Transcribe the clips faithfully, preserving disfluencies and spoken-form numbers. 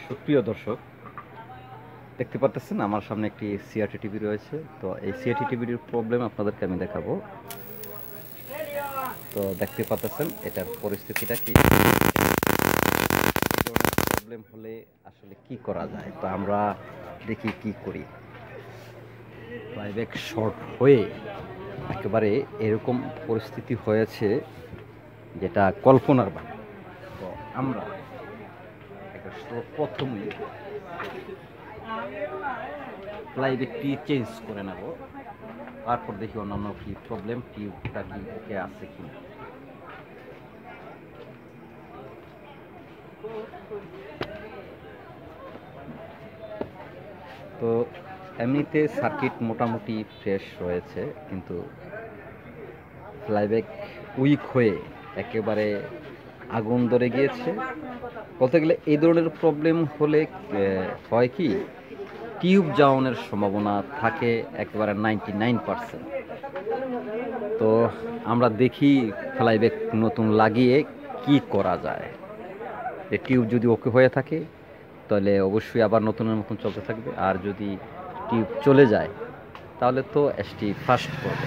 সুপ্রিয় দর্শক, দেখতে পাচ্ছেন আমার সামনে একটি সিআরটি টিভি রয়েছে। তো এই সিআরটি টিভির প্রবলেম আপনাদেরকে আমি দেখাবো। তো দেখতে পাচ্ছেন এটার পরিস্থিতিটা কি, প্রবলেম হলে আসলে কি করা যায়। তো আমরা দেখি কি করি। ফ্লাইব্যাক শর্ট হয়ে একেবারে এরকম পরিস্থিতি হয়েছে যেটা কল্পনার বাইরে। তো আমরা প্রথমে ফ্লাইব্যাকটি চেঞ্জ করে নেব, তারপর দেখি অন্যান্য কি প্রবলেম, টিউবটা কি ওকে আছে কি না। তো এমনিতে সার্কিট মোটামুটি ফ্রেশ রয়েছে, কিন্তু ফ্লাইব্যাক উইক হয়ে একেবারে আগুন ধরে গিয়েছে বলতে গেলে। এই ধরনের প্রবলেম হলে হয় কি, টিউব জাউনের সম্ভাবনা থাকে একেবারে নাইনটি নাইন পার্সেন্ট। তো আমরা দেখি ফ্লাইব্যাক নতুন লাগিয়ে কি করা যায়। এই টিউব যদি ওকে হয়ে থাকে তাহলে অবশ্যই আবার নতুনের মতন চলতে থাকবে, আর যদি টিউব চলে যায় তাহলে তো এসটি ফাস্ট করবে।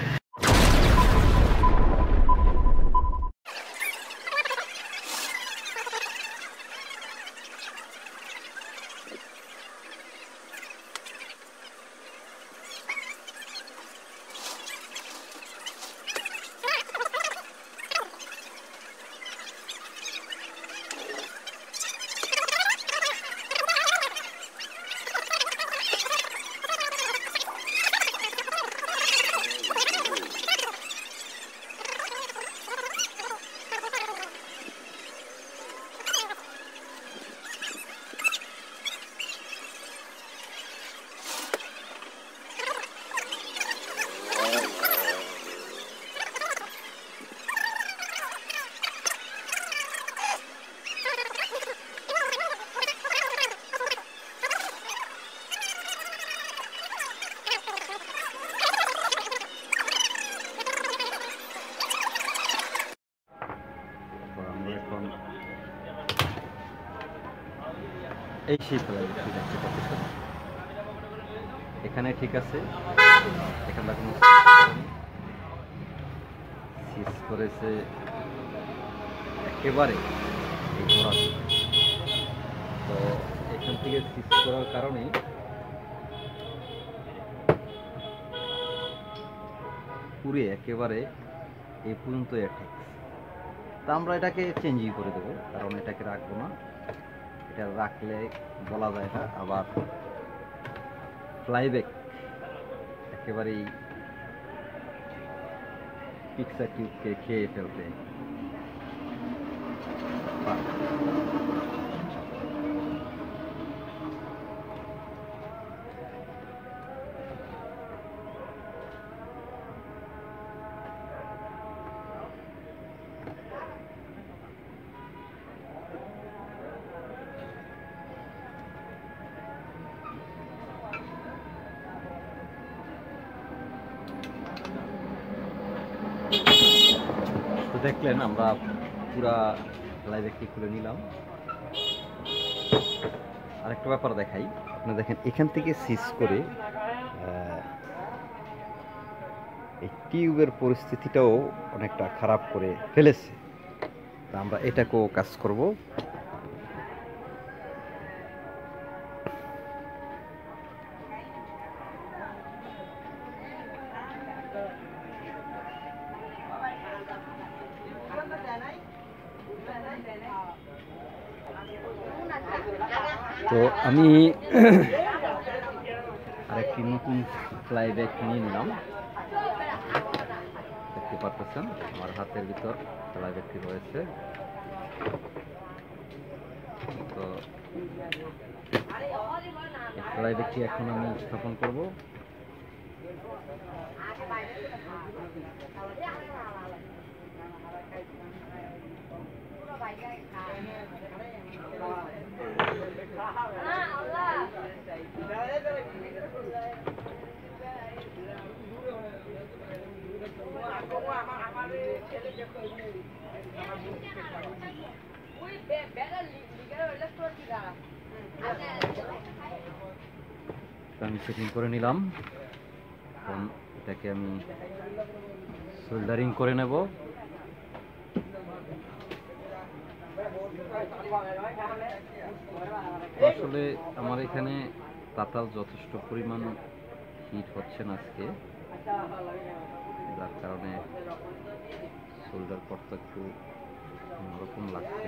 এই সেই ফ্লাইব্যাকটি দেখতে পাচ্ছেন, এখানে ঠিক আছে। এখানটা কোনো সিজ করেছে একেবারে এই ঘোড়া। তো এখান থেকে সিজ করার কারণে পুরে একেবারে এই পর্যন্ত ঠিক। তা আমরা এটাকে চেঞ্জই করে দেবো, কারণ এটাকে রাখবো না। এটা রাখলে বলা যায় না আবার ফ্লাইব্যাক একেবারেই পিক্সার টিউবকে খেয়ে ফেলতে। তো দেখলেন আমরা পুরা ফ্লাইব্যাকটি খুলে নিলাম। আরেকটা ব্যাপার দেখাই, আপনারা দেখেন এখান থেকে সিজ করে এই টিউবের পরিস্থিতিটাও অনেকটা খারাপ করে ফেলেছে। তা আমরা এটাকেও কাজ করব। তো আমি আরেকটি নতুন ফ্লাইব্যাক নিয়ে নিলাম। দেখতে পাচ্ছেন আমার হাতের ভিতর ফ্লাইব্যাকটি রয়েছে। তো ফ্লাইব্যাকটি এখন আমি স্থাপন করব। আমি সেটিং করে নিলাম। এখন এটাকে আমি সোল্ডারিং করে নেব। আসলে আমার এখানে তাতাল যথেষ্ট পরিমাণ হিট হচ্ছে না আজকে, যার কারণে সোল্ডার করতে একটু অন্যরকম লাগছে।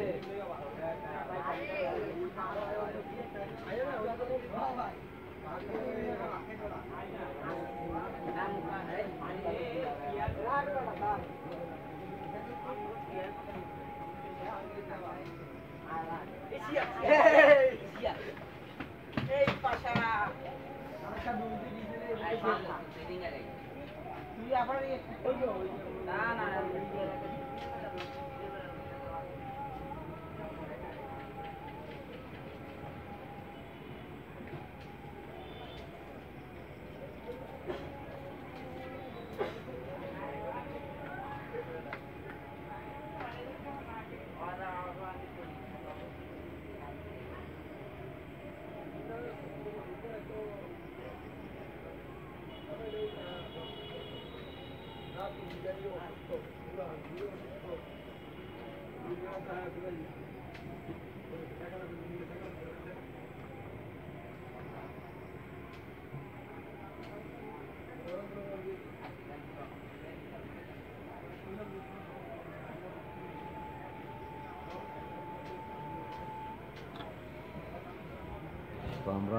তো আমরা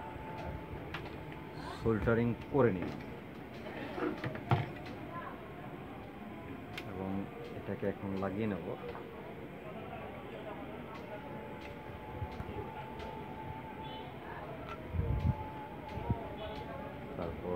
সোল্ডারিং করে নিই এবং এটাকে এখন লাগিয়ে নেব। তারপর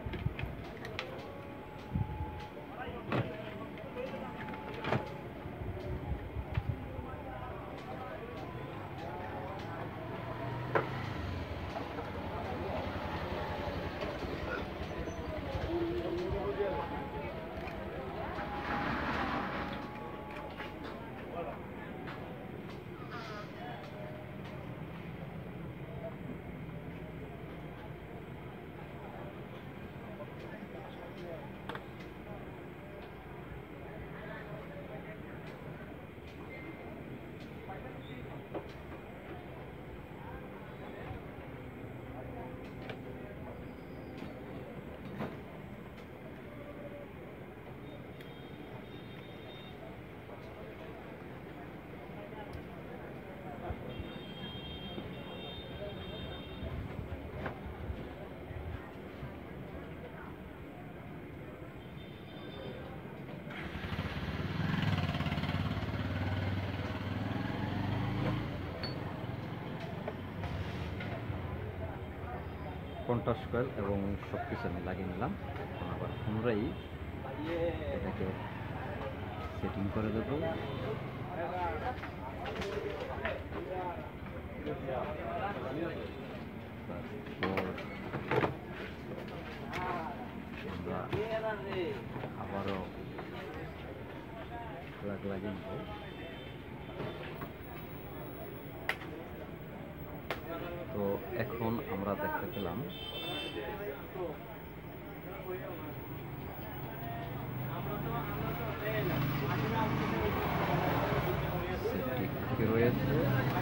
কন্ট্রাস্ট কয়েল এবং সব কিছু আমি লাগিয়ে নিলাম। এখন আবার পুনরায় এটাকে সেটিং করে দেব। আবারও প্লাগ লাগিয়ে নেব। তো এখন আমরা দেখতে পেলাম সেফটি কুকি রয়েছে।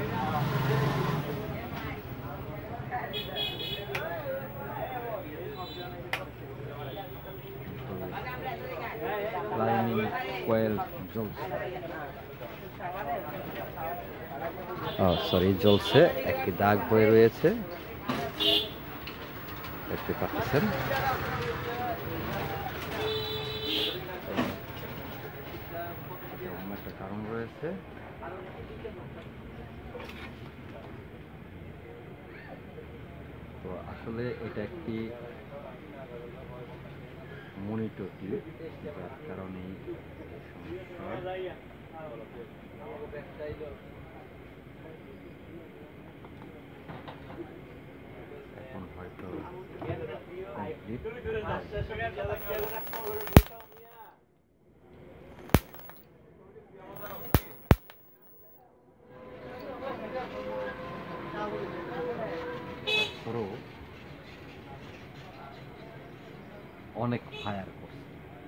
লাইনিং কয়েল জ্বলছে, সরি জ্বলছে, একটি দাগ হয়ে রয়েছে দেখতে পাচ্ছেন। একটা কারণ রয়েছে। তো আসলে এটা একটি মনিটর টিউব, যার কারণে এখন হয়তো কমপ্লিট। তারপরেও অনেক ফায়ার করছে।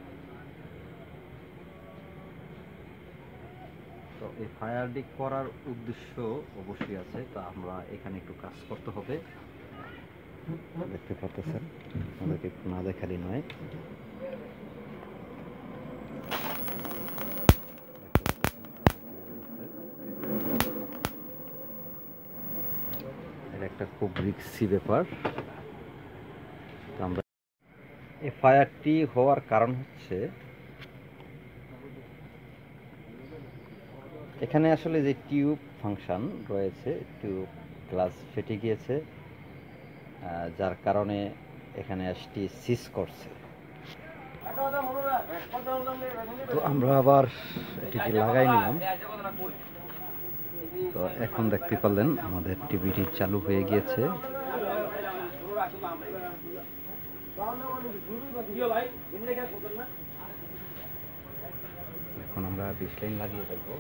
তো এই ফায়ারটি করার উদ্দেশ্য অবশ্যই আছে, তো আমরা এখানে একটু কাজ করতে হবে। দেখতে পাচ্ছেন, আমাদেরকে একটু না দেখালি নয়। এটা একটা খুব রিস্কি ব্যাপার। তো আমরা এই ফায়ারটি হওয়ার কারণ হচ্ছে এখানে আসলে যে টিউব ফাংশন রয়েছে, টিউব গ্লাস ফেটে গিয়েছে, যার কারণে এখানে এসটি সিজ করছে। তো আমরা আবার এটিকে লাগাই নিলাম। তো এখন দেখতে পারলেন আমাদের টিভিটি চালু হয়ে গিয়েছে। এখন আমরা বিশ লাইন লাগিয়ে দেবো।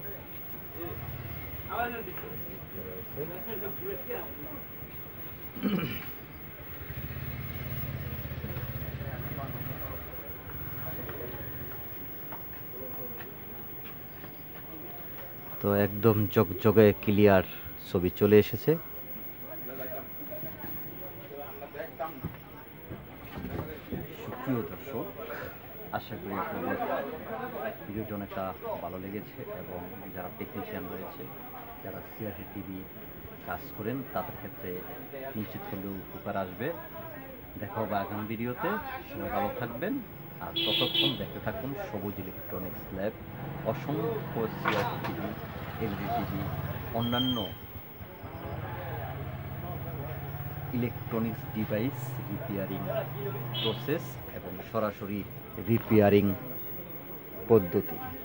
তো একদম জগজগে ক্লিয়ার ছবি চলে এসেছে। সুপ্রিয় দর্শক, আশা করি আপনাদের ভিডিওটি অনেকটা ভালো লেগেছে এবং যারা টেকনিশিয়ান রয়েছে, যারা সিআরটি টিভি কাজ করেন, তাদের ক্ষেত্রে নিশ্চিত হলেও উপকার আসবে। দেখা হবে আগামী ভিডিওতে। সবাই ভালো থাকবেন, আর ততক্ষণ দেখতে থাকুন সবুজ ইলেকট্রনিক্স ল্যাব। অসংখ্য সিআরটি টিভি, এলইডি টিভি, অন্যান্য ইলেকট্রনিক্স ডিভাইস রিপেয়ারিং প্রসেস এবং সরাসরি রিপেয়ারিং পদ্ধতি।